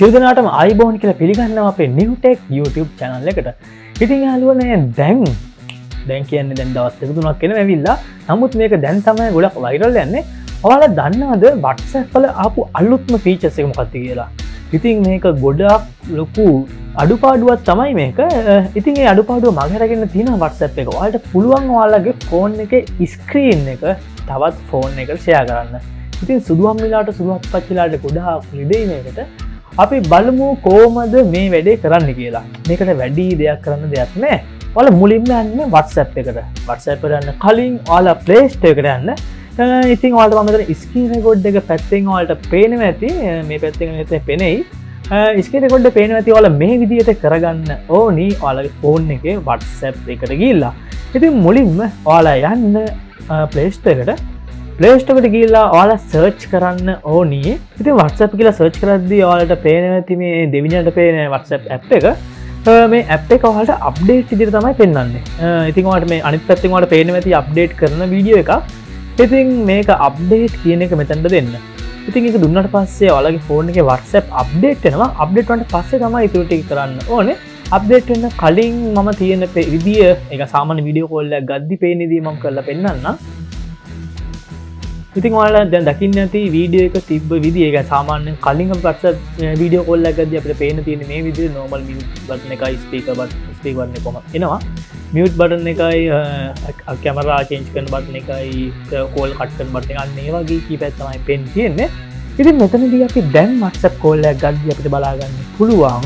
සියලු දෙනාටම ආයිබෝන් කියලා පිළිගන්නවා අපේ new tech YouTube channel එකට. ඉතින් යාළුවනේ දැන් කියන්නේ දැන් දවස් දෙක තුනක් වෙනවා ඇවිල්ලා. නමුත් මේක දැන් තමයි ගොඩක් viral යන්නේ. ඔයාලා දන්නවද WhatsApp වල ආපු අලුත්ම features එක මොකක්ද කියලා? ඉතින් මේක ගොඩක් ලොකු අඩුපාඩුවක් තමයි මේක. ඉතින් ඒ අඩුපාඩුව මගහැරගෙන තියෙනවා WhatsApp එක. ඔයාලට පුළුවන් ඔයාලගේ phone එකේ screen එක තවත් phone එකට share කරන්න. ඉතින් සුදුම් මිලාට සුදුත් පච්චිලාට ගොඩාක් ලිදෙයි මේකට. අපි බලමු කොහොමද මේ වැඩේ කරන්න කියලා. මේකට වැඩි දෙයක් කරන්න දෙයක් නැහැ. ඔයාලා මුලින්ම යන්න WhatsApp එකට. WhatsApp එකට යන්න කලින් ඔයාලා Play Store එකට යන්න. ඉතින් ඔයාලට මම මෙතන screen record එක පැත්තෙන් ඔයාලට පේනවා ඇති. මේ පැත්තෙන් මෙතන පේනෙයි. screen record එක පේනවා ඇති. ඔයාලා මේ විදිහට කරගන්න ඕනි ඔයාලගේ phone එකේ WhatsApp එකට ගිහිල්ලා. ඉතින් මුලින්ම ඔයාලා යන්න Play Store එකට. Play Store එකට ගිහිල්ලා ඔයාලා search කරන්න ඕනි. ඉතින් WhatsApp කියලා search කරද්දී ඔයාලට පේනවා ඇති මේ දෙවියන්ට පේන WhatsApp app එක. මේ app එක ඔයාලට update විදිහට තමයි පෙන්වන්නේ. ඉතින් ඔයාලට මේ අනිත් පැත්තෙන් ඔයාලට පේනවා ඇති update කරන වීඩියෝ එකක්. ඉතින් මේක update කියන එක මෙතනට දෙන්න. ඉතින් ඒක දුන්නාට පස්සේ ඔයාලගේ phone එකේ WhatsApp update වෙනවා. update වුණාට පස්සේ තමයි ඊටු ටික කරන්න ඕනේ. update වෙන්න කලින් මම තියෙන විදිය ඒක සාමාන්‍ය වීඩියෝ කෝල් එකක් ගද්දි පේන විදිය මම කරලා පෙන්නන්නම්. ඉතින් ඔයාලා දැන් දකින්න ඇති වීඩියෝ එක තිබ්බ විදිය ඒක සාමාන්‍යයෙන් කලින් අපි WhatsApp වීඩියෝ කෝල් එකක් ගද්දී අපිට පේන තියෙන මේ විදිහට normal mute button එකයි speaker button එක කොහොමද එනවා mute button එකයි camera change කරන button එකයි call cut කරන button එක අන්න ඒ වගේ කීපයක් තමයි පෙන් තියෙන්නේ. ඉතින් මෙතනදී අපි දැන් WhatsApp call එකක් ගද්දී අපිට බලා ගන්න පුළුවන්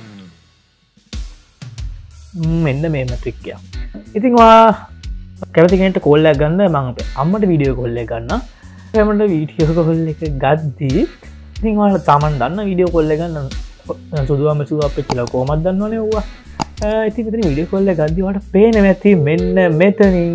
මෙන්න මේ trick එක. ඉතින් ඔයා කැමති කෙනෙක්ට කෝල් එකක් ගන්න මම අපේ අම්මට වීඩියෝ කෝල් එකක් ගන්නම්. එයාමට වීඩියෝ කෝල් එක ගද්දී ඉතින් ඔයාලා තමන් දන්න වීඩියෝ කෝල් එක ගන්න සුදුවම අපේ කියලා කොහොමද දන්නවනේ ඌවා. ඉතින් මෙතන වීඩියෝ කෝල් එක ගද්දී ඔයාලට පේනවා ඇති මෙන්න මෙතනින්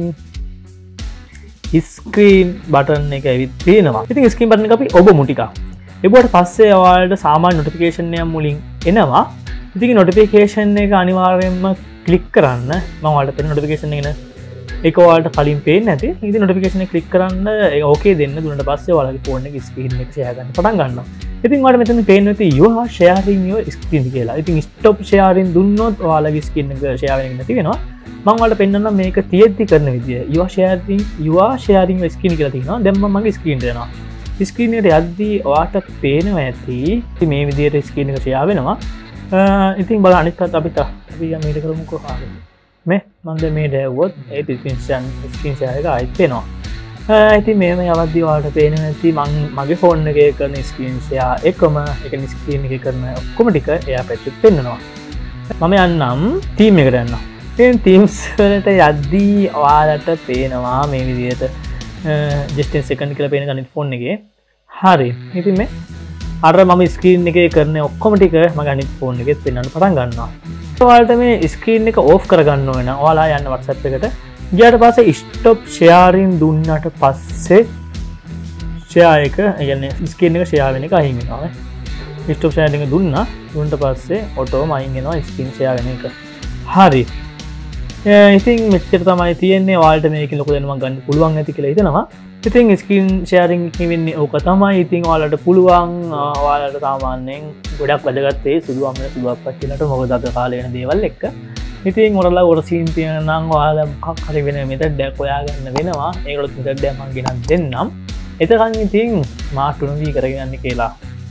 ස්ක්‍රීන් බටන් එක ඇවිත් තියෙනවා. ඉතින් ස්ක්‍රීන් බටන් එක අපි ඔබමු ටිකක්. එබුවට පස්සේ ඔයාලට සාමාන්‍ය නොටිෆිකේෂන් එකක් මුලින් එනවා. ඉතින් නොටිෆිකේෂන් එක අනිවාර්යයෙන්ම ක්ලික් කරන්න. මම ඔයාලට පෙන්න නොටිෆිකේෂන් එක නේ ඒක ඔයාලට කලින් පේන්නේ නැති. ඉතින් නොටිෆිකේෂන් එක ක්ලික් කරන්න ඒක ඕකේ දෙන්න දුන්නාට පස්සේ ඔයාලගේ ෆෝන් එකේ ස්ක්‍රීන් එක ෂෙයා ගන්න පටන් ගන්නවා. ඉතින් ඔයාලට මෙතන පේන්නේ නැති you are sharing your screen කියලා. ඉතින් stop sharing දුන්නොත් ඔයාලගේ ස්ක්‍රීන් එක ෂෙයා වෙන්නේ නැති වෙනවා. මම ඔයාලට පෙන්නන්නම් මේක තියෙද්දි කරන විදිය. you are sharing your screen කියලා තියෙනවා. දැන් මම මගේ ස්ක්‍රීන් එකට යනවා. ස්ක්‍රීන් එකට යද්දී ඔයාලට පේනවා ඇති මේ විදියට ස්ක්‍රීන් එක ෂෙයා වෙනවා. ඉතින් බලන්න අනිත් පැත්ත අපි මේක කරමුකෝ. මේ මන්ද මේ දැවුවොත් ඒ ස්ක්‍රීන් ෂෙයා එක ආයෙත් වෙනවා. ඉතින් මේව යවද්දී ඔයාලට පේනවා ඇති මගේ ෆෝන් එකේ කරන ස්ක්‍රීන් ෂෙයා එකම එකනේ ස්ක්‍රීන් එකේ කරන ඔක්කොම ටික එයා පැත්තට පෙන්නනවා. මම යන්නම් තීම් එකට යන්නම්. ඉතින් තීම්ස් වලට යද්දී ඔයාලට පේනවා මේ විදිහට just a second කියලා පේන අනිත් ෆෝන් එකේ. හරි. ඉතින් මේ අර මම ස්ක්‍රීන් එකේ කරන ඔක්කොම ටික මගේ අනිත් ෆෝන් එකෙත් පෙන්වන්න පටන් ගන්නවා. ඔයාලට මේ ස්ක්‍රීන් එක ඕෆ් කරගන්න ඕන. ඔයාලා යන්න WhatsApp එකට. ගියාට පස්සේ stop sharing දුන්නාට පස්සේ share එක يعني ස්ක්‍රීන් එක share වෙන එක අයින් වෙනවා. stop sharing එක දුන්නාට පස්සේ ඔටෝම අයින් වෙනවා ස්ක්‍රීන් share වෙන එක. හරි. ඉතින් මෙච්චර තමයි තියෙන්නේ. ඔයාලට මේකෙන් ලොකු දැනුමක් ගන්න පුළුවන් ඇති කියලා හිතනවා. ඉතින් ස්ක්‍රීන් ෂෙයාරින් වෙන්නේ ඕක තමයි. ඉතින් ඔයාලට පුළුවන් ඔයාලට සාමාන්‍යයෙන් ගොඩක් වැදගත් ඒ සුදු අම්මල සුදු අප්පච්චිලට මොකද අද කාලේ වෙන දේවල් එක්ක. ඉතින් ඔයාලා ඔර සීන් තියෙන නම් ඔයාලා මොකක් හරි වෙන මෙතඩ් එකක් හොයාගන්න වෙනවා. ඒකලොත් මෙතඩ් එකක් මම ගෙනත් දෙන්නම්. එතකන් ඉතින් මාට් උණුවී කරගෙන යන්න කියලා.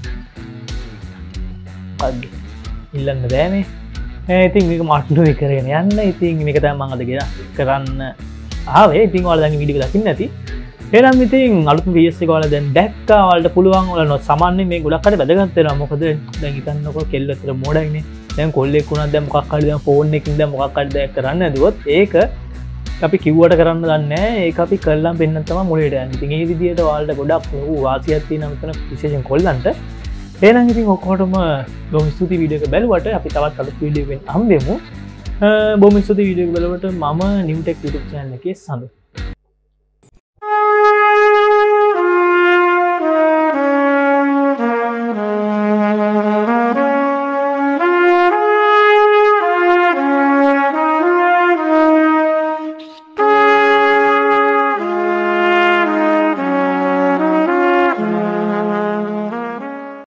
අද ඉල්ලන්න බෑනේ. ඉතින් මේක මාට් උණුවී කරගෙන යන්න. ඉතින් මේක තමයි මම අද කරන්න ආවේ. ඉතින් ඔයාලා දැන් වීඩියෝ එක දකින්න ඇති. එහෙනම් ඉතින් අලුත් VS එක ඔයාලා දැන් දැක්කා. ඔයාලට පුළුවන් ඔයාලා සාමාන්‍යයෙන් මේ ගොඩක් හරි වැදගත් වෙනවා. මොකද දැන් හිතන්නකෝ කෙල්ල ඇතර මොඩයිනේ. දැන් කොල්ලෙක් වුණා දැන් මොකක් හරි දැන් ෆෝන් එකකින් දැන් මොකක් හරි දෙයක් කරන්න ඇදුවොත් ඒක අපි කිව්වට කරන්න දන්නේ නැහැ. ඒක අපි කළාම පෙන්නන්න තමයි මොලේට යන්නේ. ඉතින් මේ විදිහට ඔයාලට ගොඩක් ලොකු වාසියක් තියෙනවා මෙතන විශේෂයෙන් කොල්ලන්ට. එහෙනම් ඉතින් ඔක්කොටම බොහොම ස්තුතියි වීඩියෝ එක බැලුවට. අපි තවත් අලුත් වීඩියෝ එකකින් හම්බෙමු. බොහොම ස්තුතියි වීඩියෝ එක බලවට. මම new tech YouTube channel එකේ සඳු.